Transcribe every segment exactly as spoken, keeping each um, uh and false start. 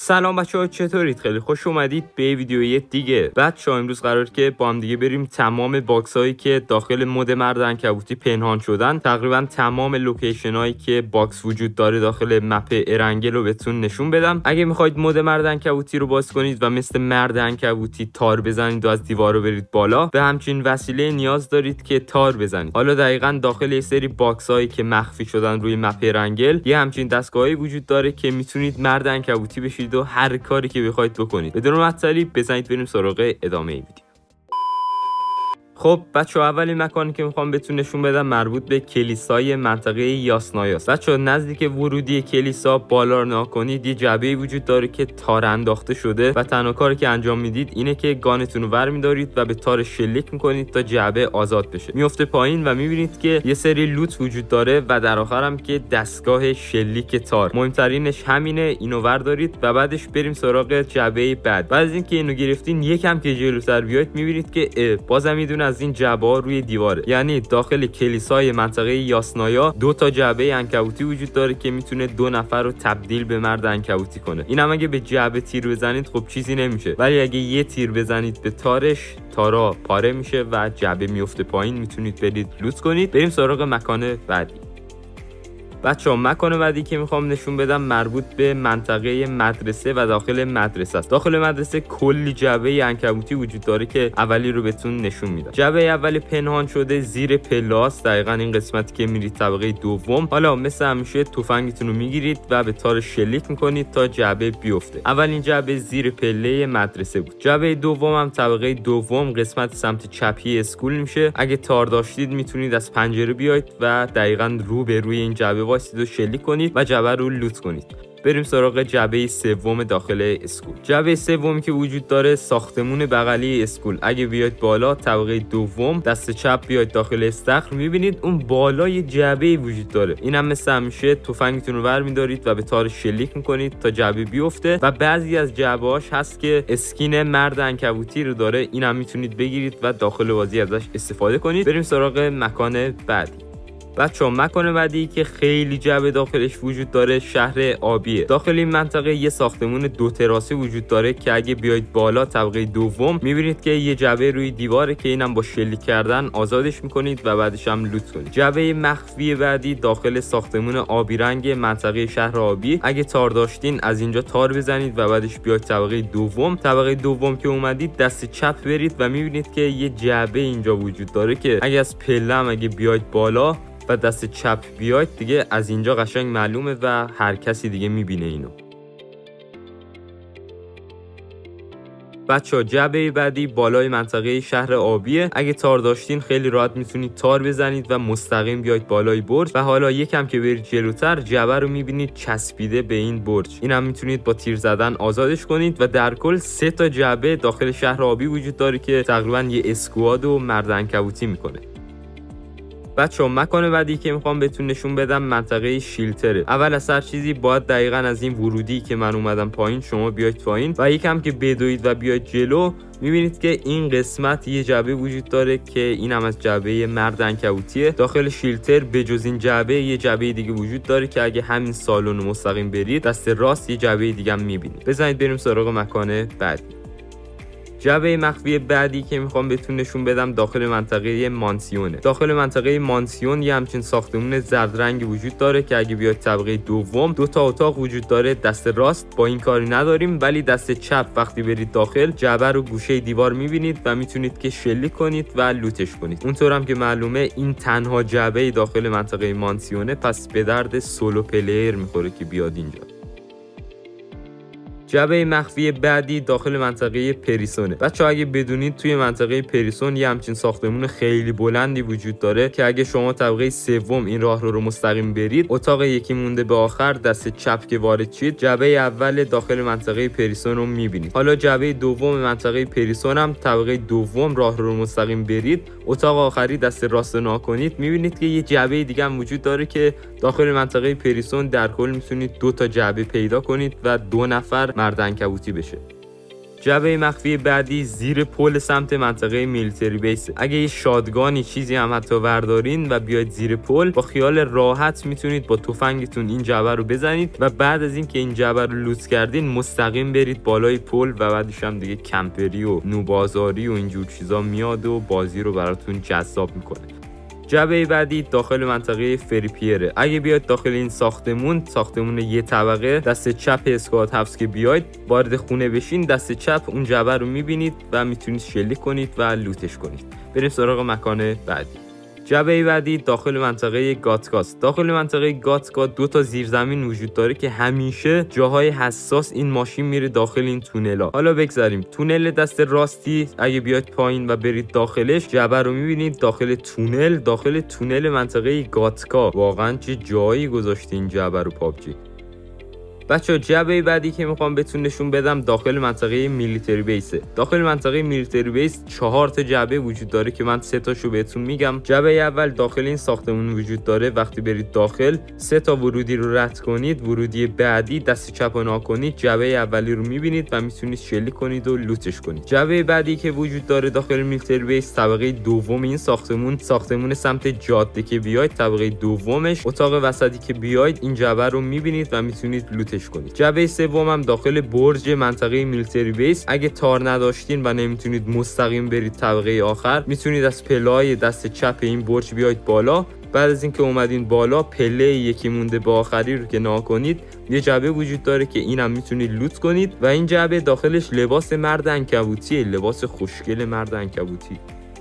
سلام بچه‌ها، چطورید؟ خیلی خوش اومدید به ویدیوی دیگه. بچه‌ها امروز قرار که با هم دیگه بریم تمام باکس هایی که داخل مود مرد عنکبوتی پنهان شدن، تقریبا تمام لوکیشن هایی که باکس وجود داره داخل مپ ارنگل رو بهتون نشون بدم. اگه میخواید مود مرد عنکبوتی رو باز کنید و مثل مرد عنکبوتی تار بزنید و از دیوار رو برید بالا، به همچین وسیله نیاز دارید که تار بزنید. حالا دقیقاً داخل یه سری باکس هایی که مخفی شدن روی مپ ارنگل یه همچین دستگاهی وجود داره که میتونید مرد عنکبوتی بشید و هر کاری که بخواید بکنید. بدون معطلی بزنید بریم سراغ ادامه ویدیو. خب بچه‌ها، اولین مکانی که میخوام بهتون نشون بدم مربوط به کلیسای منطقه یاسنایاست. بچه‌ها نزدیک ورودی کلیسا بالا رو نگاه کنید، یه جعبه‌ای وجود داره که تار انداخته شده و تنها کاری که انجام میدید اینه که گانتون رو ور می‌دارید و به تار شلیک میکنید تا جعبه آزاد بشه. میفته پایین و میبینید که یه سری لوت وجود داره و در آخر هم که دستگاه شلیک تار. مهمترینش همینه، اینو وردارید و بعدش بریم سراغ جعبه بعد. بعد از اینکه اینو گرفتین یکم که جلوتر بیاید میبینید که بازم میدونه از این جعبه ها روی دیواره. یعنی داخل کلیسای منطقه یاسنایا دو تا جعبه عنکبوتی وجود داره که میتونه دو نفر رو تبدیل به مرد عنکبوتی کنه. اینم اگه به جعبه تیر بزنید خب چیزی نمیشه، ولی اگه یه تیر بزنید به تارش، تارا پاره میشه و جعبه میفته پایین، میتونید برید لوت کنید. بریم سراغ مکان بعدی. بچه‌ها مکان بعدی که میخوام نشون بدم مربوط به منطقه مدرسه و داخل مدرسه است. داخل مدرسه کلی جعبه عنکبوتی وجود داره که اولی رو بهتون نشون میدم. جعبه اولی پنهان شده زیر پلاس، دقیقاً این قسمتی که میرید طبقه دوم. حالا مثل همیشه تفنگتون رو میگیرید و به تار شلیک میکنید تا جعبه بیفته. اولین جعبه زیر پله مدرسه بود. جعبه دوم هم طبقه دوم، قسمت سمت چپی اسکول میشه. اگه تار داشتید میتونید از پنجره بیاید و دقیقاً رو به روی این جعبه واسید و شلیک کنید و جعبه رو لوت کنید. بریم سراغ جعبه سوم داخل اسکول. جعبه سومی که وجود داره ساختمون بغلی اسکول. اگه بیاید بالا طبقه دوم، دست چپ بیاید داخل استخر، میبینید اون بالا یه جعبه وجود داره. اینم مثل همیشه تفنگتون رو ور میدارید و به تار شلیک میکنید تا جعبه بیفته. و بعضی از جعبه‌هاش هست که اسکین مرد عنکبوتی رو داره، اینم میتونید بگیرید و داخل بازی ازش استفاده کنید. بریم سراغ مکان بعدی. بچه‌ها مکان بعدی که خیلی جعبه داخلش وجود داره شهر آبیه. داخل این منطقه یه ساختمون دو تراسی وجود داره که اگه بیاید بالا طبقه دوم میبینید که یه جعبه روی دیواره که اینم با شلیک کردن آزادش میکنید و بعدش هم لوت کنید. جعبه مخفی بعدی داخل ساختمون آبی رنگ منطقه شهر آبی. اگه تار داشتین از اینجا تار بزنید و بعدش بیاید طبقه دوم. طبقه دوم که اومدید دست چپ برید و میبینید که یه جعبه اینجا وجود داره که اگه از پله هم اگه بیاید بالا و دست چپ بیاید دیگه از اینجا قشنگ معلومه و هر کسی دیگه میبینه اینو. بچه‌ها جعبه بعدی بالای منطقه شهر آبیه. اگه تار داشتین خیلی راحت میتونید تار بزنید و مستقیم بیاید بالای برج. و حالا یکم که برید جلوتر جعبه رو میبینید چسبیده به این برج. اینم میتونید با تیر زدن آزادش کنید. و در کل سه تا جعبه داخل شهر آبی وجود داره که تقریبا یه اسکواد و مرد عنکبوتی میکنه. بچه‌ها مکان بعدی که میخوام بهتون نشون بدم منطقه شیلتره. اول از هر چیزی باید دقیقاً از این ورودی که من اومدم پایین شما بیاید پایین و یکم که بدوید و بیاید جلو میبینید که این قسمت یه جعبه وجود داره که این هم از جعبه مرد عنکبوتیه. داخل شیلتر بجز این جعبه یه جعبه دیگه وجود داره که اگه همین سالن مستقیم برید دست راست یه جعبه دیگه هم میبینید. بزنید بریم سراغ مکان بعدی. جعبه مخفی بعدی که میخوام بهتون نشون بدم داخل منطقه مانسیونه. داخل منطقه مانسیون یه همچین ساختمون زرد رنگی وجود داره که اگه بیاید طبقه دوم دو تا اتاق وجود داره. دست راست با این کاری نداریم، ولی دست چپ وقتی برید داخل جعبه رو گوشه دیوار میبینید و میتونید که شلیک کنید و لوتش کنید. اونطور هم که معلومه این تنها جعبه داخل منطقه مانسیونه، پس به درد سولو پلیر میخوره که بیاد اینجا. جعبه مخفی بعدی داخل منطقه پریسونه. بچه‌ها اگه بدونید توی منطقه پریسون یه همچین ساختمون خیلی بلندی وجود داره که اگه شما طبقه سوم این راه رو, رو مستقیم برید، اتاق یکی مونده به آخر دست چپ که وارد شید جعبه اول داخل منطقه پریسون رو میبینید. حالا جعبه دوم منطقه پریسون هم طبقه دوم راه رو, رو مستقیم برید، اتاق آخری دست راست نگاه کنید میبینید که یه جعبه دیگه هم وجود داره که داخل منطقه پریسون در کل میتونید دو تا جعبه پیدا کنید و دو نفر مرد عنکبوتی بشه. جعبه مخفی بعدی زیر پل سمت منطقه میلیتری بیس. اگه یه شادگانی چیزی هم حتی وردارین و بیاید زیر پل، با خیال راحت میتونید با تفنگتون این جعبه رو بزنید و بعد از اینکه این جعبه رو لوت کردین مستقیم برید بالای پل و بعدش هم دیگه کمپری و نوبازاری و اینجور چیزا میاد و بازی رو براتون جذاب میکنه. جعبه بعدی داخل منطقه فریپیره. اگه بیاید داخل این ساختمون، ساختمون یه طبقه، دست چپ اسکوات هاوس که بیاید وارد خونه بشین، دست چپ اون جعبه رو میبینید و میتونید شلیک کنید و لوتش کنید. بریم سراغ مکان بعدی. جعبه بعدی داخل منطقه گاتکاست. داخل منطقه گاتکا دو تا زیرزمین وجود داره که همیشه جاهای حساس این ماشین میره داخل این تونلا. حالا بگذاریم تونل دست راستی، اگه بیاید پایین و برید داخلش، جعبه رو میبینید داخل تونل، داخل تونل منطقه گاتکا. واقعا چه جایی گذاشته این جعبه رو پابجی. بچه جعبه بعدی که میخوام بهتون نشون بدم داخل منطقه میلیتری بیسه. داخل منطقه میلیتری بیس چهار تا جعبه وجود داره که من سه تاشو بهتون میگم. جعبه اول داخل این ساختمون وجود داره. وقتی برید داخل سه تا ورودی رو رد کنید، ورودی بعدی دست چپ نا کنید، جعبه اولی رو میبینید و میتونید شلیک کنید و لوتش کنید. جعبه بعدی که وجود داره داخل میلیتری بیس طبقه دوم این ساختمون، ساختمون سمت جاده که بیاید طبقه دومش، اتاق وسطی که بیاید این جعبه رو میبینید و میتونید لوتش کنید. جعبه سوم هم داخل برج منطقه میلیتری بیس. اگه تار نداشتین و نمیتونید مستقیم برید طبقه آخر، میتونید از پله‌های دست چپ این برج بیاید بالا. بعد از اینکه اومدین بالا، پله یکی مونده به آخری رو که نا کنید، یه جعبه وجود داره که اینم میتونید لوت کنید و این جعبه داخلش لباس مرد عنکبوتیه، لباس خوشگل مرد عنکبوتی.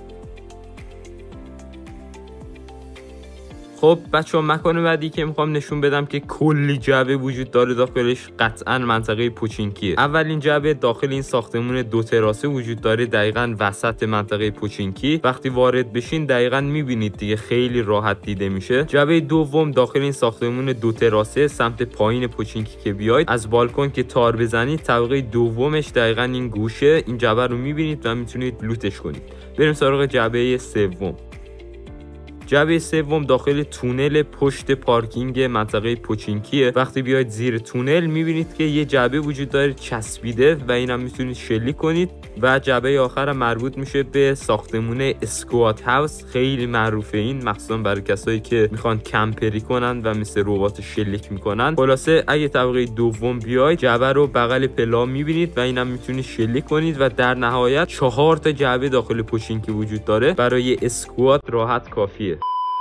خب بچه ها مکان بعدی که میخوام نشون بدم که کلی جعبه وجود داره داخلش قطعا منطقه پوچینکیه. اولین جعبه داخل این ساختمون دو تراسه وجود داره، دقیقاً وسط منطقه پوچینکی. وقتی وارد بشین دقیقاً میبینید دیگه، خیلی راحت دیده میشه. جعبه دوم داخل این ساختمون دو تراسه سمت پایین پوچینکی که بیاید، از بالکن که تار بزنید طبقه دومش دقیقاً این گوشه، این جعبه رو میبینید و میتونید لوتش کنید. بریم سراغ جعبه سوم. جعبه سوم داخل تونل پشت پارکینگ منطقه پوچینکیه. وقتی بیاید زیر تونل میبینید که یه جعبه وجود داره چسبیده و اینم میتونید شلیک کنید. و جعبه آخر مربوط میشه به ساختمون اسکوات هاوس، خیلی معروفه این، مخصوصا برای کسایی که میخوان کمپری کنن و مثل ربات شلیک میکنن. خلاصه اگه طبقه دوم بیاید، جعبه رو بغل پلا میبینید و اینم میتونید شلیک کنید. و در نهایت چهار تا جعبه داخل پوچینکی وجود داره، برای اسکوات راحت کافیه.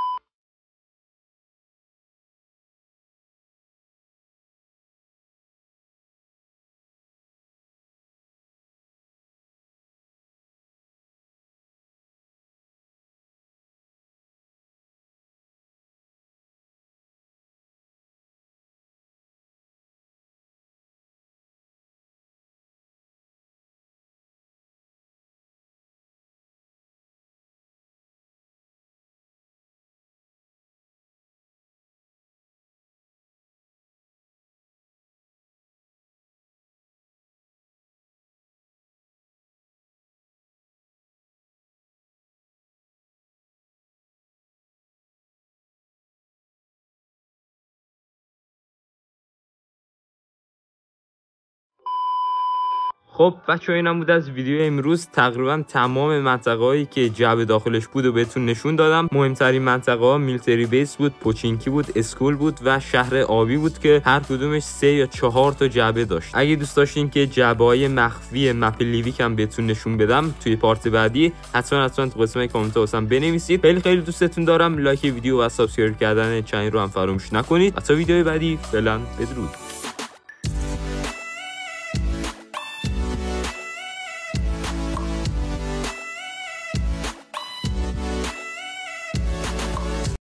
خب بچه ها اینم بود از ویدیو امروز. تقریبا تمام منطقه هایی که جعبه داخلش بود و بهتون نشون دادم. مهمترین منطقه ها میلیتری بیس بود، پوچینکی بود، اسکول بود و شهر آبی بود که هر کدومش سه یا چهار تا جعبه داشت. اگه دوست داشتین که جعبه های مخفی مپ لیویک هم بهتون نشون بدم توی پارت بعدی، حتما حتما تو قسمت کامنت واسم بنویسید. خیلی خیلی دوستتون دارم. لایک ویدیو و سابسکرایب کردن چنل رو هم فراموش نکنید. تا ویدیو بعدی، فعلا بدرود.